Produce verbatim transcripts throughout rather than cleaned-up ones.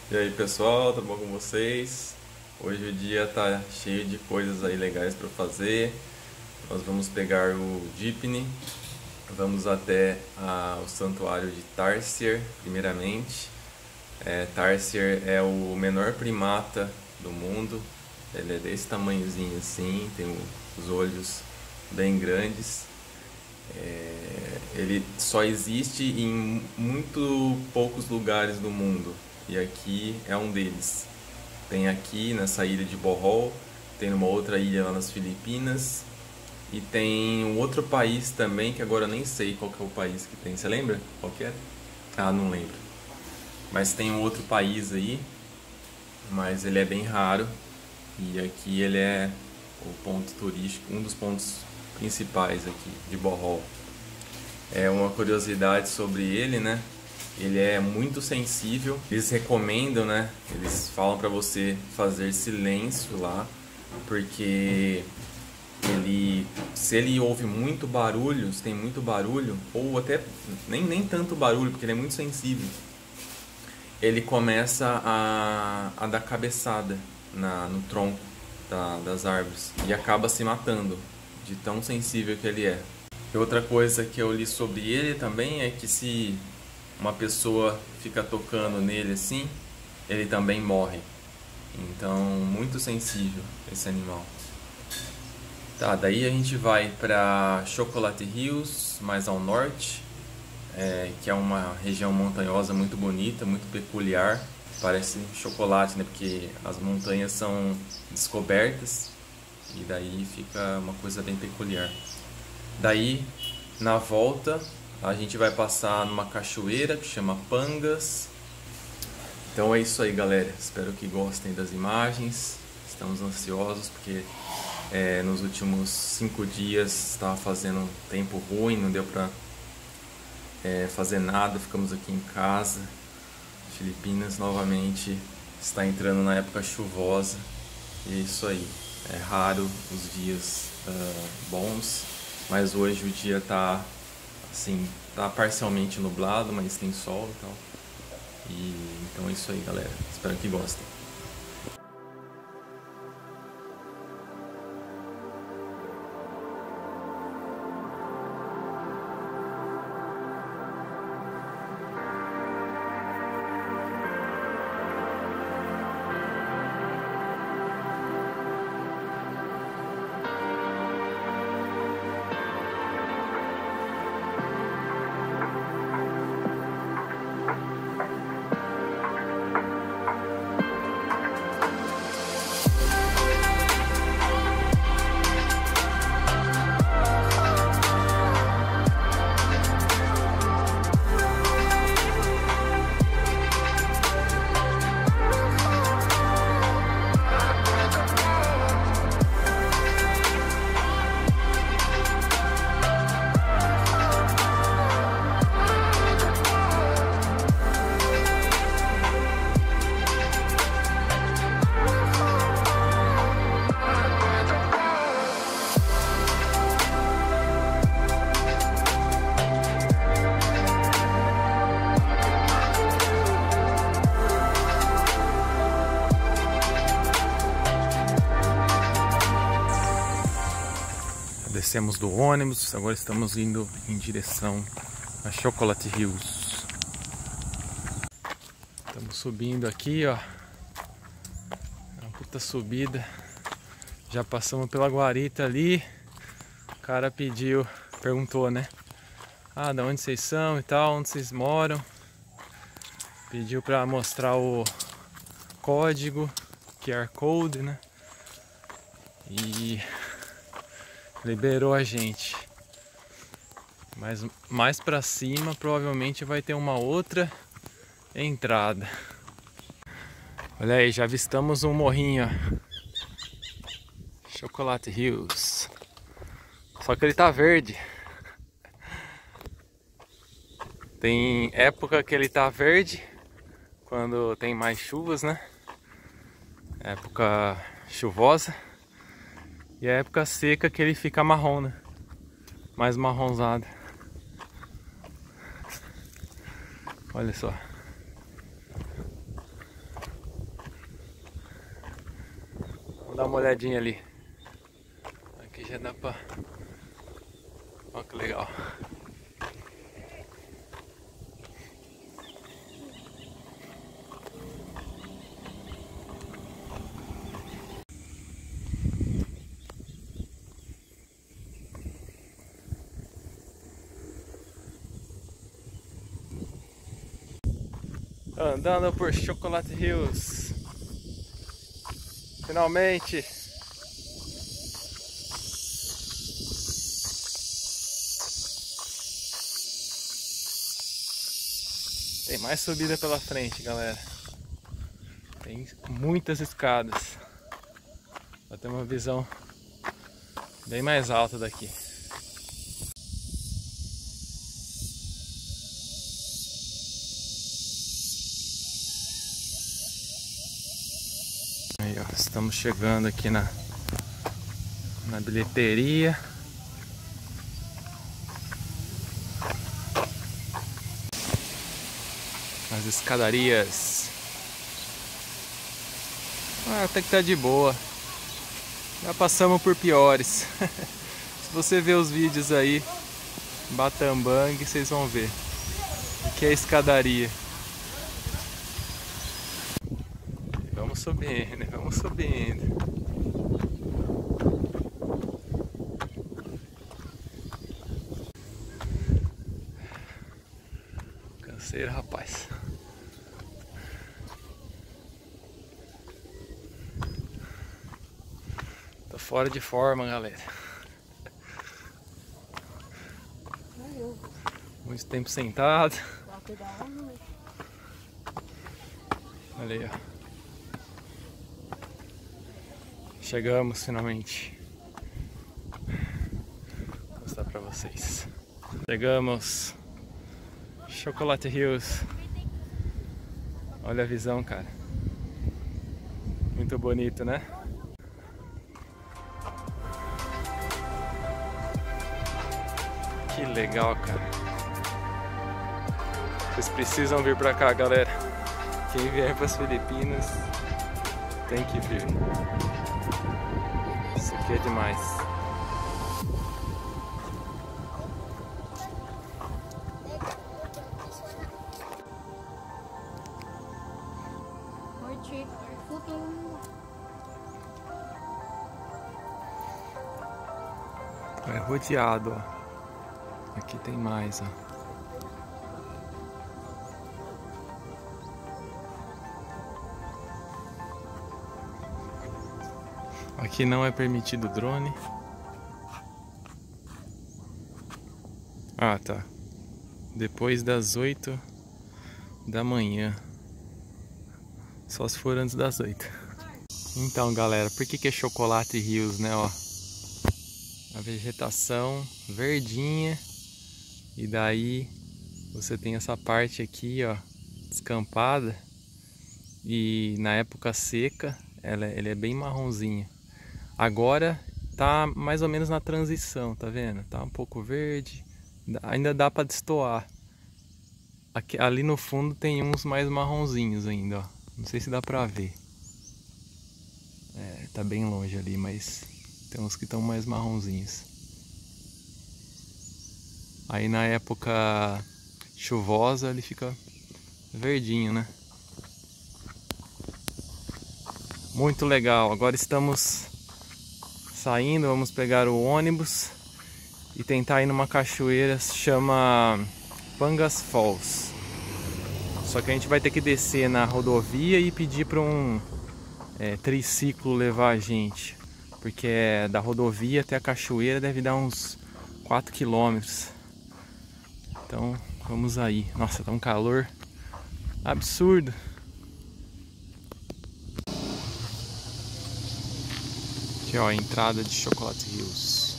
E aí pessoal, tudo bom com vocês? Hoje o dia tá cheio de coisas aí legais para fazer. Nós vamos pegar o Jeepney, vamos até a- o santuário de Tarsier, primeiramente. É, Tarsier é o menor primata do mundo. Ele é desse tamanhozinho assim, tem o- os olhos bem grandes. É, ele só existe em muito poucos lugares do mundo e aqui é um deles. Tem aqui nessa ilha de Bohol, tem numa outra ilha lá nas Filipinas e tem um outro país também que agora eu nem sei qual que é o país que tem. Você lembra qual que é? Ah, não lembro. Mas tem um outro país aí, mas ele é bem raro e aqui ele é o ponto turístico, um dos pontos principais aqui de Bohol. É uma curiosidade sobre ele, né? Ele é muito sensível. Eles recomendam, né? Eles falam para você fazer silêncio lá, porque ele, se ele ouve muito barulho, se tem muito barulho, ou até nem, nem tanto barulho, porque ele é muito sensível, ele começa a, a dar cabeçada na, no tronco da- das árvores e acaba se matando de tão sensível que ele é. E outra coisa que eu li sobre ele também é que se uma pessoa fica tocando nele assim, ele também morre. Então, muito sensível esse animal. Tá, daí a gente vai para Chocolate Hills, mais ao norte, é, que é uma região montanhosa muito bonita, muito peculiar. Parece chocolate, né? Porque as montanhas são descobertas e daí fica uma coisa bem peculiar. Daí, na volta, a gente vai passar numa cachoeira que chama Pangas. Então é isso aí, galera. Espero que gostem das imagens. Estamos ansiosos porque é, nos últimos cinco dias estava fazendo um tempo ruim, não deu pra é, fazer nada. Ficamos aqui em casa. Filipinas novamente está entrando na época chuvosa. E é isso aí. É raro os dias uh, bons, mas hoje o dia tá assim, tá parcialmente nublado, mas tem sol e tal. E então é isso aí, galera. Espero que gostem. Descemos do ônibus, agora estamos indo em direção a Chocolate Hills. Estamos subindo aqui, ó. É uma puta subida. Já passamos pela guarita ali. O cara pediu, perguntou, né? Ah, da onde vocês são e tal, onde vocês moram. Pediu pra mostrar o código, Q R Code, né? E liberou a gente. Mas mais pra cima provavelmente vai ter uma outra entrada. Olha aí, já avistamos um morrinho, ó. Chocolate Hills. Só que ele tá verde. Tem época que ele tá verde, quando tem mais chuvas, né? Época chuvosa. E a época seca que ele fica marrom, né? Mais marronzado. Olha só. Vamos dar uma olhadinha ali. Aqui já dá pra... Olha que legal. Andando por Chocolate Hills. Finalmente. Tem mais subida pela frente, galera. Tem muitas escadas. Vai ter uma visão bem mais alta daqui. Aí, ó, estamos chegando aqui na, na bilheteria. As escadarias. Ah, até que tá de boa. Já passamos por piores. Se você ver os vídeos aí, Batambangue, vocês vão ver. Aqui é a escadaria. Vamos subindo, vamos subindo. Canseiro, rapaz. Tô fora de forma, galera. Muito tempo sentado. Olha aí, ó. Chegamos finalmente. Vou mostrar pra vocês. Chegamos. Chocolate Hills. Olha a visão, cara. Muito bonito, né? Que legal, cara. Vocês precisam vir pra cá, galera. Quem vier para as Filipinas tem que vir. Isso aqui é demais. É rodeado, ó. Aqui tem mais, ó. Aqui não é permitido drone. Ah, tá. Depois das oito da manhã. Só se for antes das oito. Então, galera, por que que é Chocolate Hills, né, ó? A vegetação verdinha. E daí você tem essa parte aqui, ó, descampada. E na época seca, ela, ele é bem marronzinha. Agora tá mais ou menos na transição, tá vendo? Tá um pouco verde, ainda dá para destoar. Aqui, ali no fundo tem uns mais marronzinhos ainda, ó. Não sei se dá pra ver. É, tá bem longe ali, mas tem uns que estão mais marronzinhos. Aí na época chuvosa ele fica verdinho, né? Muito legal. Agora estamos saindo, vamos pegar o ônibus e tentar ir numa cachoeira, se chama Pangas Falls. Só que a gente vai ter que descer na rodovia e pedir para um é, triciclo levar a gente, porque é da rodovia até a cachoeira deve dar uns quatro quilômetros. Então vamos aí. Nossa, tá um calor absurdo. Aqui, ó, a entrada de Chocolate Hills.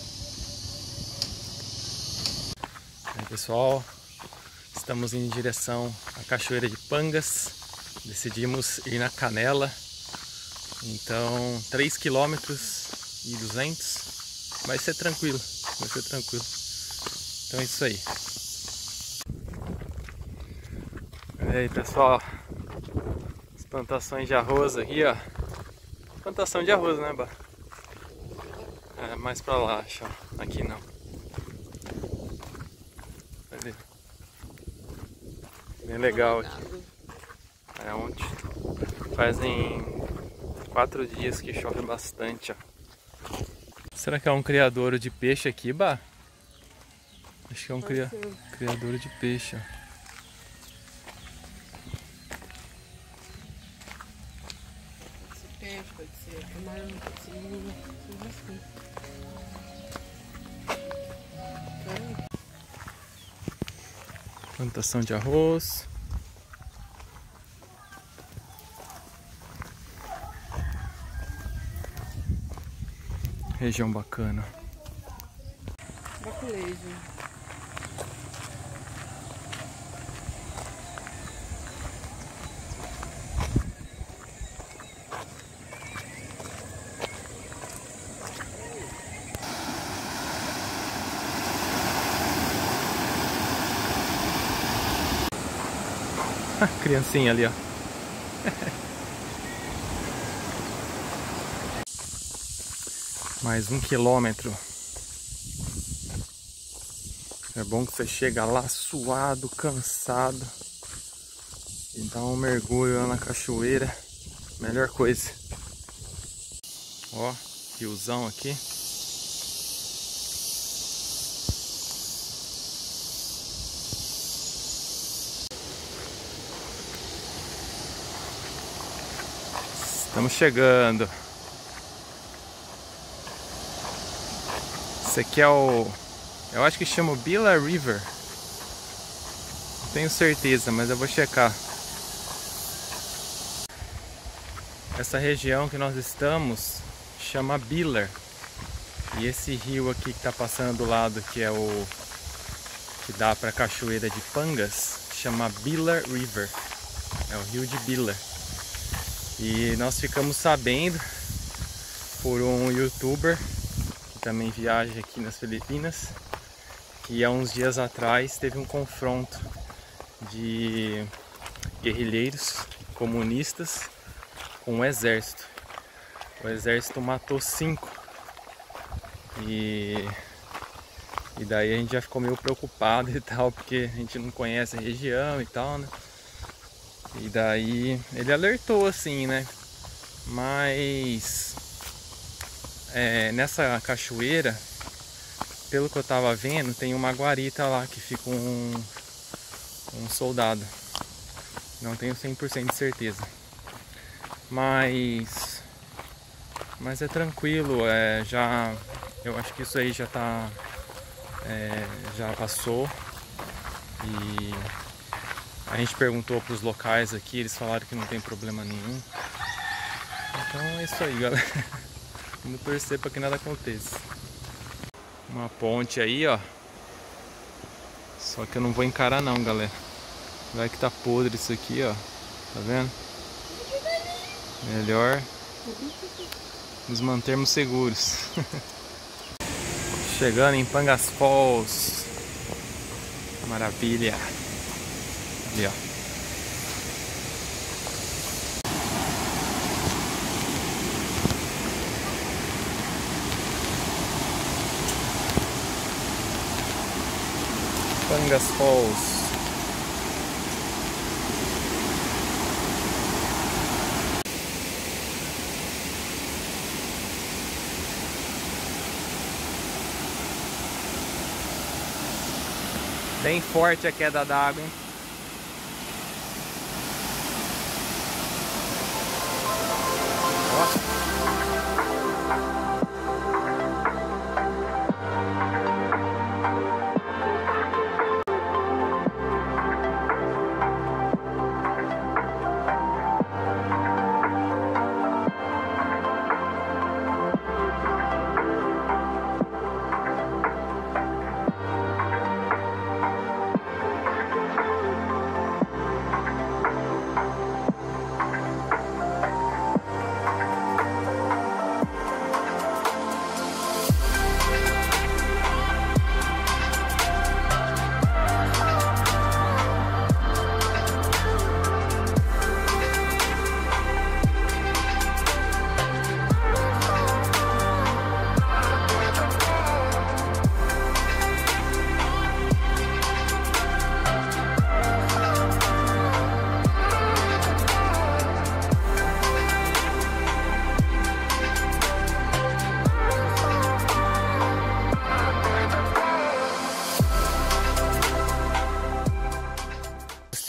Aí, pessoal, estamos indo em direção à Cachoeira de Pangas. Decidimos ir na Canela. Então, três quilômetros e duzentos. Vai ser tranquilo, vai ser tranquilo. Então é isso aí. E aí, pessoal, as plantações de arroz aqui, ó. Plantação de arroz, né, Bah? É, mais pra lá, acho. Aqui não. Ali. Bem legal aqui. É onde? Fazem quatro dias que chove bastante, ó. Será que é um criadouro de peixe aqui, Bah? Acho que é um cria... criadouro de peixe, ó. Peixe, pode ser camarão, pode ser lula, tudo assim. Plantação de arroz. Região bacana. Baculejo. Criancinha ali, ó. Mais um quilômetro. É bom que você chega lá suado, cansado e dá um mergulho lá na cachoeira. Melhor coisa. Ó, riozão aqui. Estamos chegando. Esse aqui é o... eu acho que chama o Biller River. Não tenho certeza, mas eu vou checar. Essa região que nós estamos chama Biller. E esse rio aqui que está passando do lado, que é o... que dá para a cachoeira de Pangas, chama Biller River. É o rio de Biller. E nós ficamos sabendo por um youtuber que também viaja aqui nas Filipinas, que há uns dias atrás teve um confronto de guerrilheiros comunistas com o exército. O exército matou cinco e, e daí a gente já ficou meio preocupado e tal, porque a gente não conhece a região e tal, né? E daí ele alertou assim, né? Mas é, nessa cachoeira, pelo que eu tava vendo, tem uma guarita lá que fica um, um soldado. Não tenho cem por cento de certeza. Mas mas é tranquilo, é, já eu acho que isso aí já tá é, já passou. E a gente perguntou para os locais aqui, eles falaram que não tem problema nenhum. Então é isso aí, galera. Vamos torcer para que nada aconteça. Uma ponte aí, ó. Só que eu não vou encarar não, galera. Vai que tá podre isso aqui, ó. Tá vendo? Melhor nos mantermos seguros. Chegando em Pangas Falls. Maravilha. Ali, ó. Pangas Falls. Bem forte a queda d'água, hein?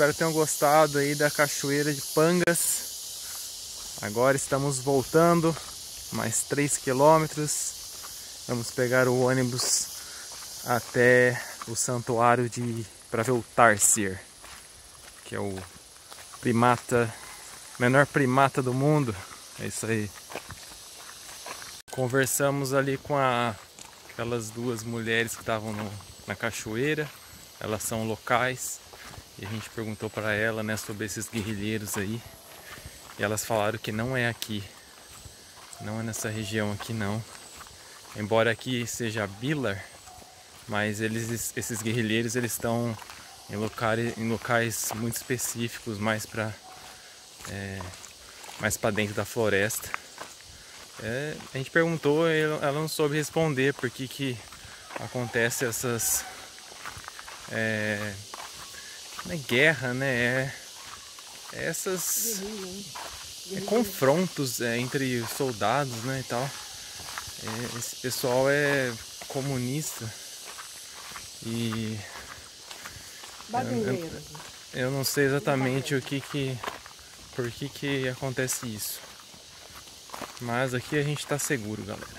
espero que tenham gostado aí da Cachoeira de Pangas. Agora estamos voltando mais três quilômetros. Vamos pegar o ônibus até o santuário de para ver o Tarsier, que é o primata, menor primata do mundo. É isso aí. Conversamos ali com a, aquelas duas mulheres que estavam no, na cachoeira. Elas são locais e a gente perguntou para ela, né, sobre esses guerrilheiros aí. E elas falaram que não é aqui, não é nessa região aqui não. Embora aqui seja Bilar, mas eles, esses guerrilheiros, eles estão em locais, em locais muito específicos, mais para é, mais para dentro da floresta. É, a gente perguntou, ela não soube responder por que que acontece essas é, não é guerra, né? É, é essas é, confrontos é, entre soldados, né, e tal. É, esse pessoal é comunista e eu, eu, eu não sei exatamente o que que por que que acontece isso. Mas aqui a gente tá seguro, galera.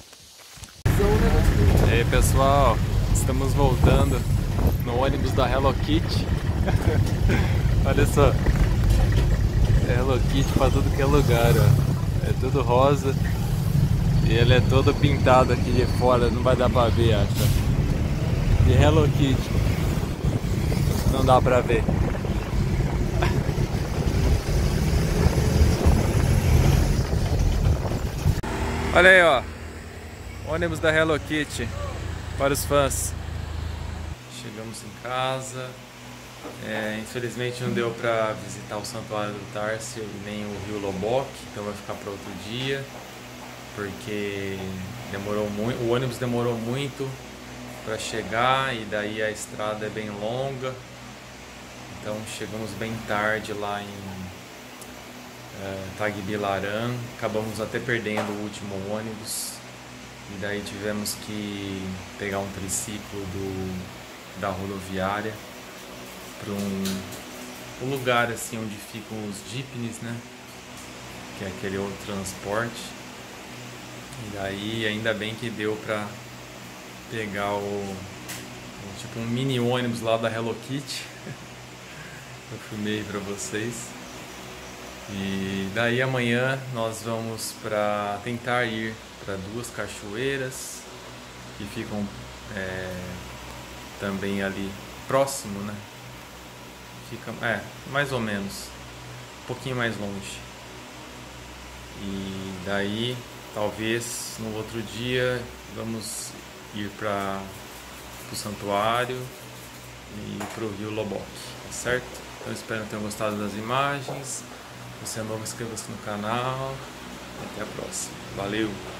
E aí, pessoal, estamos voltando no ônibus da Hello Kitty. Olha só, é Hello Kitty pra tudo que é lugar, ó. É tudo rosa e ele é todo pintado aqui de fora, não vai dar pra ver, acho. De Hello Kitty, não dá pra ver. Olha aí, ó, ônibus da Hello Kitty para os fãs. Chegamos em casa. É, infelizmente não deu para visitar o santuário do Tarsier nem o rio Lobok, então vai ficar para outro dia, porque demorou muito, o ônibus demorou muito para chegar e daí a estrada é bem longa, então chegamos bem tarde lá em É, Tagbilaran, acabamos até perdendo o último ônibus e daí tivemos que pegar um triciclo do, da rodoviária para um, um lugar assim onde ficam os jeepneys, né, que é aquele outro transporte. E daí ainda bem que deu para pegar o, o tipo um mini ônibus lá da Hello Kitty. Eu filmei para vocês. E daí amanhã nós vamos para tentar ir para duas cachoeiras que ficam é, também ali próximo, né? Fica, é, mais ou menos, um pouquinho mais longe. E daí talvez no outro dia vamos ir para o santuário e para o rio Lobok, tá certo? Então espero que tenham gostado das imagens. Se você é novo, inscreva-se no canal. Até a próxima. Valeu!